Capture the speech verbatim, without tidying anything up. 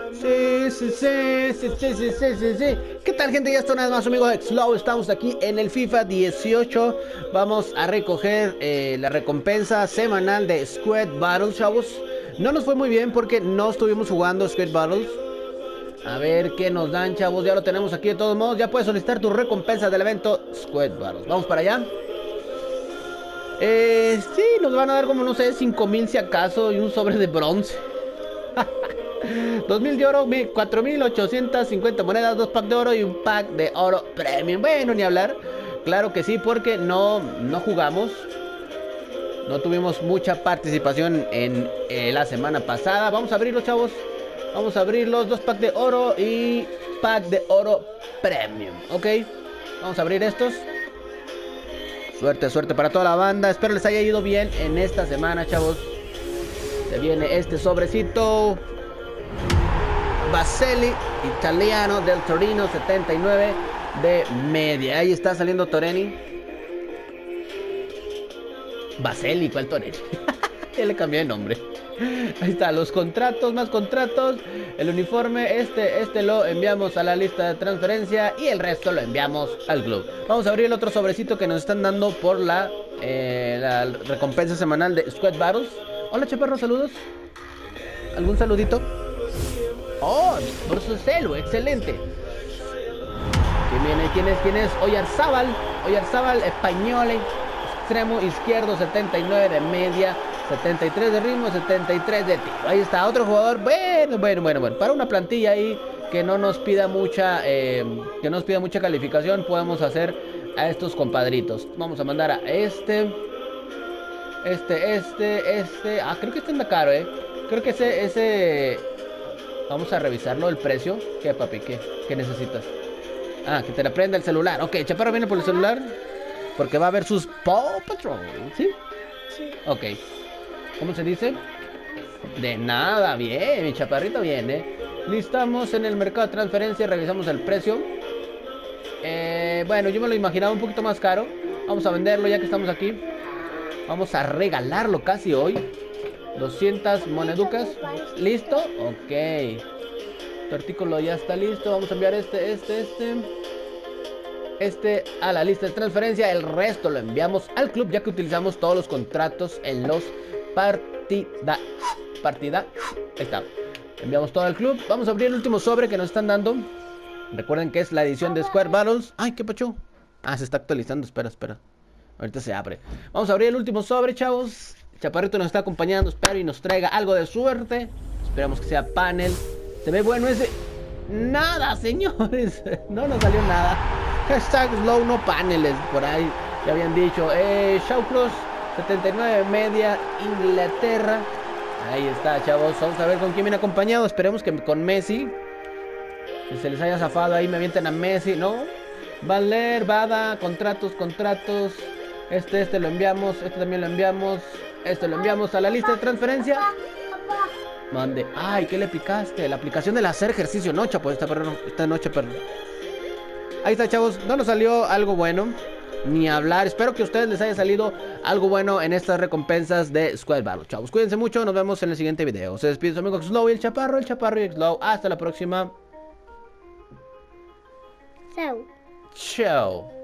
Sí, sí, sí, sí, sí, sí, sí, sí, sí. ¿Qué tal, gente? Ya está una vez más, amigos de Xlow. Estamos aquí en el FIFA dieciocho. Vamos a recoger eh, la recompensa semanal de Squad Battles, chavos. No nos fue muy bien porque no estuvimos jugando Squad Battles. A ver qué nos dan, chavos. Ya lo tenemos aquí de todos modos. Ya puedes solicitar tu recompensa del evento Squad Battles. Vamos para allá. Eh, sí, nos van a dar como, no sé, cinco mil si acaso y un sobre de bronce. dos mil de oro, cuatro mil ochocientas cincuenta monedas, dos packs de oro y un pack de oro premium. Bueno, ni hablar. Claro que sí, porque no, no jugamos. No tuvimos mucha participación en eh, la semana pasada. Vamos a abrirlos, chavos. Vamos a abrirlos. Dos packs de oro y pack de oro premium. Ok. Vamos a abrir estos. Suerte, suerte para toda la banda. Espero les haya ido bien en esta semana, chavos. Se viene este sobrecito. Baselli, italiano del Torino, setenta y nueve de media. Ahí está saliendo Toreni. Baselli, ¿cuál Toreni? Ya le cambié de nombre. Ahí está, los contratos, más contratos. El uniforme, este, este lo enviamos a la lista de transferencia y el resto lo enviamos al club. Vamos a abrir el otro sobrecito que nos están dando por la, eh, la recompensa semanal de Squad Battles. Hola, chaparro, saludos. ¿Algún saludito? Oh, Celu, excelente. ¿Quién viene? ¿Quién es? ¿Quién es? Oyarzábal. Oyarzábal, español, extremo izquierdo, setenta y nueve de media, setenta y tres de ritmo, setenta y tres de tiro. Ahí está, otro jugador. Bueno, bueno, bueno, bueno. Para una plantilla ahí que no nos pida mucha, eh, que nos pida mucha calificación, podemos hacer a estos compadritos. Vamos a mandar a este, este, este, este. Ah, creo que este anda caro, eh. Creo que ese, ese. Vamos a revisarlo, el precio. ¿Qué, papi? ¿Qué? ¿Qué necesitas? Ah, que te la prenda el celular. Ok, Chaparro viene por el celular. Porque va a ver sus Paw Patrol. ¿Sí? Sí. Ok. ¿Cómo se dice? De nada, bien, mi chaparrito viene. Listamos en el mercado de transferencia, revisamos el precio. Eh, bueno, yo me lo imaginaba un poquito más caro. Vamos a venderlo ya que estamos aquí. Vamos a regalarlo casi hoy. doscientas moneducas. ¿Listo? Ok. Tu artículo ya está listo. Vamos a enviar este, este, este Este a la lista de transferencia. El resto lo enviamos al club, ya que utilizamos todos los contratos en los partida Partida Ahí está. Enviamos todo al club. Vamos a abrir el último sobre que nos están dando. Recuerden que es la edición de Square Battles. Ay, ¿qué pacho? Ah, se está actualizando. Espera, espera. Ahorita se abre. Vamos a abrir el último sobre, chavos. Chaparrito nos está acompañando, espero y nos traiga algo de suerte. Esperamos que sea panel. Se ve bueno ese. Nada, señores. No nos salió nada. Hashtag slow, no paneles. Por ahí ya habían dicho. Eh, Shawcross, setenta y nueve media, Inglaterra. Ahí está, chavos. Vamos a ver con quién viene acompañado. Esperemos que con Messi. Que se les haya zafado ahí, me avienten a Messi, ¿no? Valer, Bada, contratos, contratos. Este, este lo enviamos. Este también lo enviamos. Este lo enviamos a la lista de transferencia. Mande. Ay, ¿qué le picaste? La aplicación del hacer ejercicio. No, chapo, esta perro. Esta noche, perro. Ahí está, chavos. No nos salió algo bueno. Ni hablar. Espero que a ustedes les haya salido algo bueno en estas recompensas de Squad Battle. Chavos, cuídense mucho. Nos vemos en el siguiente video. Se despide su amigo Xlow y el Chaparro. El Chaparro y Xlow. Hasta la próxima. So. Chao.